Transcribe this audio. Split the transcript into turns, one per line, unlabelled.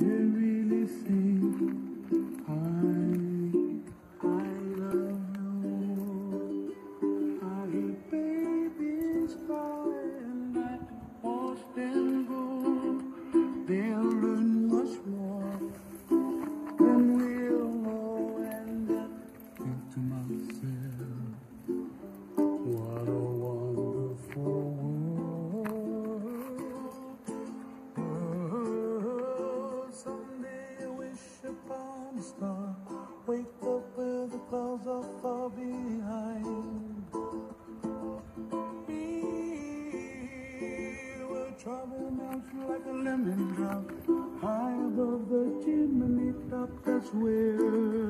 really think I love you. I hear babies cry and I watch them go. They'll learn much more than we'll know, and I think to myself, what a wonderful world. Someday I wish upon a star, wake up where the clouds are far behind me, where trouble melts like a lemon drop high above the chimney top. That's where